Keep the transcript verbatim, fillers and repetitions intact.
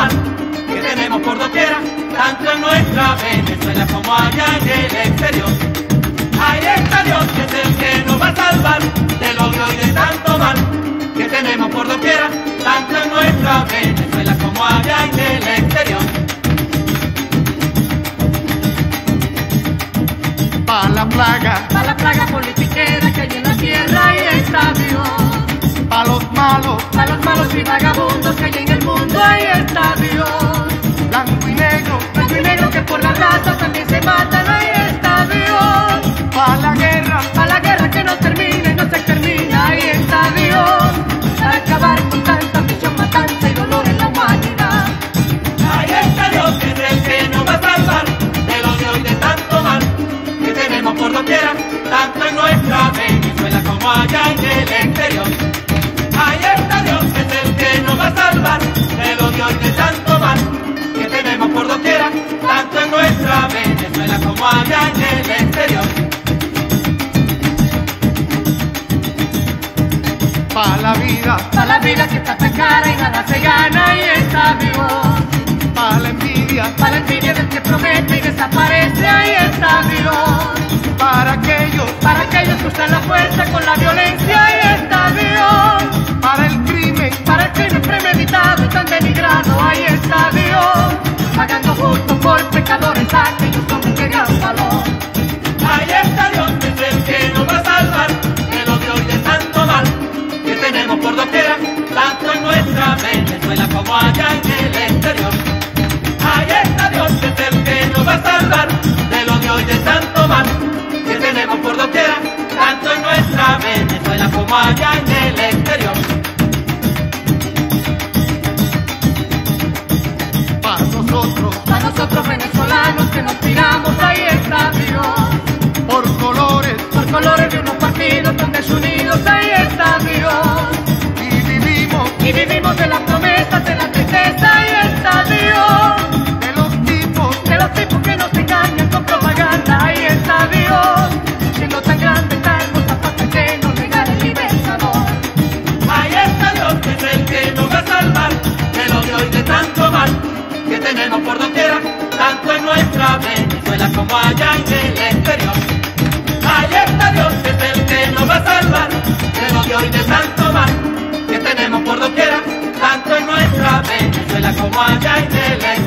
mal que tenemos por doquiera, tanto en nuestra Venezuela como allá en el exterior. Ahí está Dios, que es el que nos va a salvar del odio y de tanto mal que tenemos por doquiera, tanto en nuestra Venezuela como allá en el exterior. Pa' la plaga, pa' la plaga politiquera que hay en la tierra, ahí está Dios. pa' los malos, pa' los malos y vagabundos que hay en el mundo, ahí está Dios. blanco y negro, Blanco y negro que por la raza también se matan, ahí está Dios. pa' la guerra, Pa' la guerra que no termina y no se termina, ahí está Dios. Para acabar con tanta prisión, matanza y dolor en la humanidad. Ahí está Dios, que es el que nos va a salvar del odio y de tanto mal que tenemos por doquiera, tanto en nuestra Venezuela como allá en el exterior. Ahí está Dios, que es el que nos va a salvar del odio y de tanto mal que tenemos por doquiera, tanto en nuestra Venezuela como allá en el exterior. pa' la vida, Pa' la vida que está tan cara y nada se gana, ahí está Dios. pa' la envidia, Pa' la envidia del que promete y desaparece, ahí está Dios. para aquellos, Para aquellos que usan la fuerza con la violencia, ahí está Dios. para el crimen, Para el crimen premeditado y tan denigrado, ahí está Dios. Pagando justo por pecadores aquellos hombres de gran valor. Ahí está Dios, que es el que nos va a salvar del odio y de tanto mal que tenemos por doquiera, tanto en nuestra Venezuela como allá en el exterior. Ahí está Dios, que es el que nos va a salvar del odio y de tanto mal que tenemos por doquiera, tanto en nuestra Venezuela como allá en el exterior. pa' nosotros, A nosotros venezolanos que nos tiramos, ahí está Dios. por colores, Por colores de unos partidos tan desunidos, ahí está Dios. y vivimos Y vivimos de las promesas, de la tristeza, ahí está Dios. de los tipos, De los tipos que nos engañan con propaganda, ahí está Dios. Siendo tan grande, tan hermosa paz que nos regala el libertador. Ahí está Dios, que es el que nos va a salvar del odio y de tanto mal que tenemos por doquiera, tanto en nuestra Venezuela como allá en el exterior. Ahí está Dios, que es el que nos va a salvar del odio y de tanto mal que tenemos por doquiera, tanto en nuestra Venezuela como allá en el exterior.